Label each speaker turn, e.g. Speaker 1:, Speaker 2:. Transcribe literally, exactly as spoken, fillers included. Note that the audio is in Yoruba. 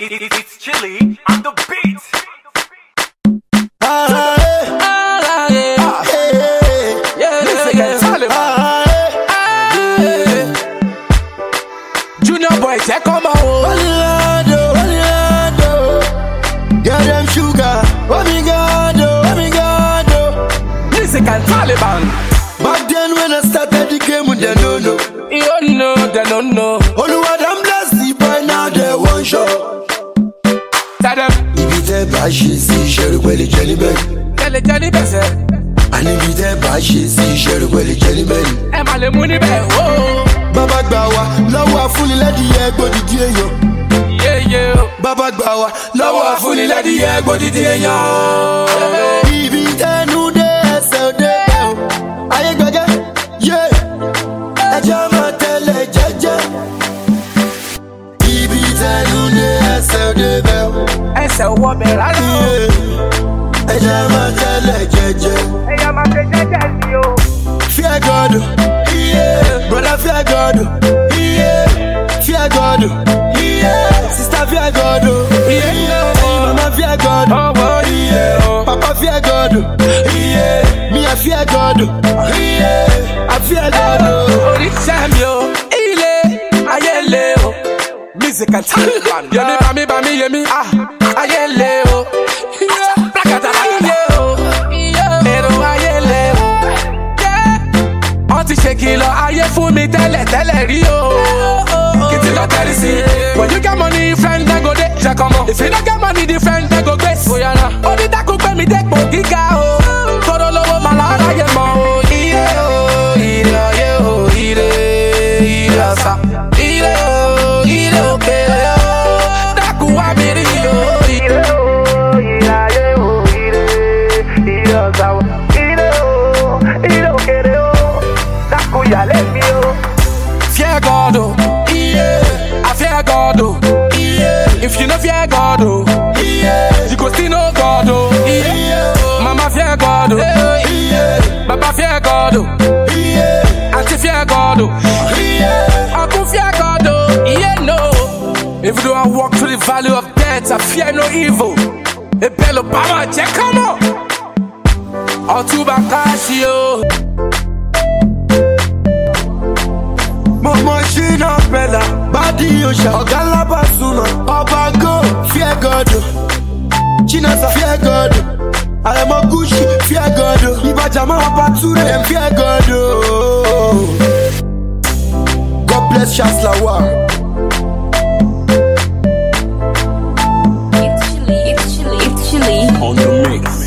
Speaker 1: it, it, it's chilly on the beat.
Speaker 2: Ah, hey.
Speaker 3: Ah, yeah.
Speaker 2: Ah, hey, hey.
Speaker 3: Yeah,
Speaker 2: Listen,
Speaker 3: yeah,
Speaker 2: Taliban. Ah, hey.
Speaker 3: Ah, yeah. Junior boy, check on my own.
Speaker 2: Walilado, walilado. Get them sugar. Omigado, omigado.
Speaker 3: Music and Taliban.
Speaker 2: Back then when I started the game, they don't know.
Speaker 3: You don't know, they don't know.
Speaker 2: Only what I'm blessed, the boy now they one shot.
Speaker 3: Tell them.
Speaker 2: If you tell Bashi, see Sherry Welly Jelly Belly.
Speaker 3: Tell it, tell it, tell it.
Speaker 2: And if you tell Bashi, see Sherry Welly Jelly Belly.
Speaker 3: Emma le money bell, oh.
Speaker 2: Baba Gbawa, lọ́wọ́ afúnni lẹ́dí ẹgbò dídí èèyàn.
Speaker 3: Yeah, yeah.
Speaker 2: Baba Gbawa, lọ́wọ́ afúnni lẹ́dí ẹgbò dídí èèyàn. Ibi tẹnu dé ẹsẹ̀ òde ẹ̀ o. Ayé gbẹ̀gẹ́, yé. Ẹjẹ́ máa tẹ̀lé jẹ́jẹ́. Ibi tẹnu dé ẹsẹ̀ òde ẹ̀ o.
Speaker 3: Ẹsẹ̀ wọ bẹ̀ rárá o.
Speaker 2: Ẹjẹ́ máa tẹ̀lé jẹ́jẹ́.
Speaker 3: Ẹyà máa tẹ jẹ́jẹ́ sí o.
Speaker 2: Fear God, yeah. Brother fear God, yeah. Fear God, yeah. Sister fear God, yeah. Mama fear God, yeah. Papa fear God, yeah. Me I fear God, yeah. I fear God.
Speaker 3: Oritse Femi o, ile ayele o. Music and Taliban. Yemi bami bami yemi ah ayele o. Plakata ayele o. Ero ayele o. Ti ṣe kìlọ̀ ayé fún mi tẹ́lẹ̀ tẹ́lẹ̀ rí o. Kìtì lọ tẹ́lẹ̀ sí. When you get money, friend dem go dey. Ṣé kọ́ mọ́? If you no get money, the friend dem go gbé. Oyana. Onídàkú gbé mi dépò gíga o. Tọ́rọ lówó máa lára yẹ mọ́ o. Ire o, ire ayé o, ire, ire ọ̀sà. Ire o, ire òkèèrè o. Dákú wá mi rí o. Ire o, ire ayé o, ire, ire ọ̀sà o. Ire o, ire òkèèrè o. Let me oh. Fear God, oh, yeah. I fear God, oh, yeah. If you no fear God, oh, yeah. You go still know God, oh, yeah. Mama fear God, oh, yeah. Papa fear God, oh, yeah. Auntie fear God, oh, yeah. Uncle fear God, oh, yeah, no. If you don't walk through the valley of death, I fear no evil. A bell of power, check come on. Or to Bakashi, oh.
Speaker 2: Moshina Bella, Badi Osha, Ogala Basuma, Obago, fear God, China's a fear God, I am a Gucci, fear God, Ibajama Bature, and fear God. God bless Chaslawa.
Speaker 4: It's chilly, it's chilly, it's chilly.
Speaker 1: On the mix.